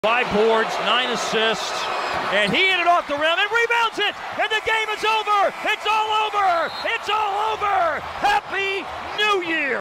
5 boards, 9 assists, and he hit it off the rim and rebounds it, and the game is